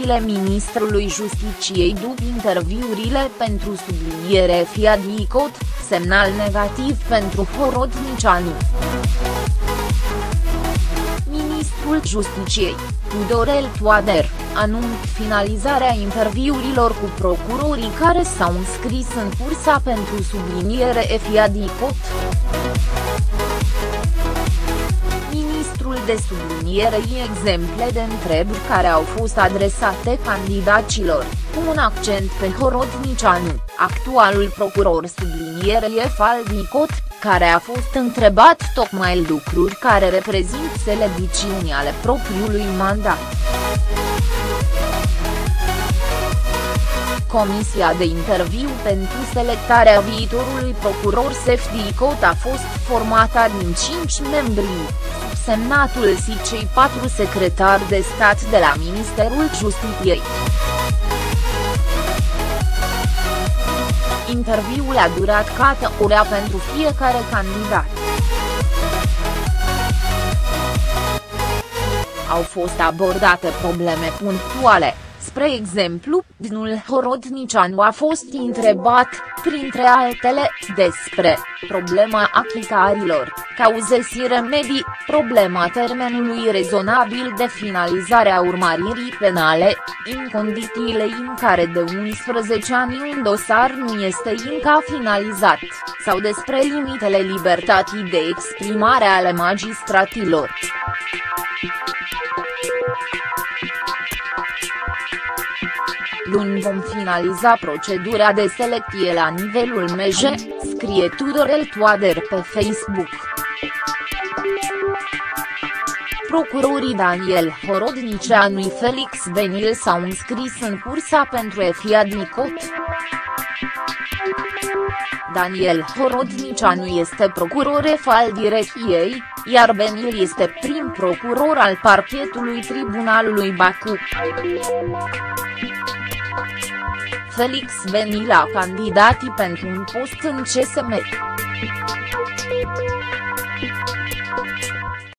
reacțiile ministrului Justiciei după interviurile pentru subliniere FIA-DICOT, semnal negativ pentru Horodnicianu. Ministrul Justiciei, Tudorel Toader, anunță finalizarea interviurilor cu procurorii care s-au înscris în cursa pentru subliniere FIA-DICOT. Ministrul de subliniere exemple de întrebări care au fost adresate candidaților, cu un accent pe Horodnicianu, actualul procuror subliniere FIA-DICOT, care a fost întrebat tocmai lucruri care reprezintă slăbiciuni ale propriului mandat. Comisia de interviu pentru selectarea viitorului procuror FIA-DICOT a fost formată din 5 membri, subsemnatul și cei 4 secretari de stat de la Ministerul Justiției. Interviul a durat câte o oră pentru fiecare candidat. Au fost abordate probleme punctuale. Spre exemplu, domnul Horodnicianu a fost întrebat, printre altele, despre problema achitărilor, cauze și remedii, problema termenului rezonabil de finalizare a urmăririi penale, în condițiile în care de 11 ani un dosar nu este încă finalizat, sau despre limitele libertății de exprimare ale magistraților. Luni vom finaliza procedura de selecție la nivelul MJ, scrie Tudorel Toader pe Facebook. Procurorii Daniel Horodnicianu și Felix Benil s-au înscris în cursa pentru FIA-DICOT. Daniel Horodnicianu este procuror al direcției, iar Benil este prim procuror al parchetului Tribunalului Baku. Felix Benil a candidat pentru un post în CSM.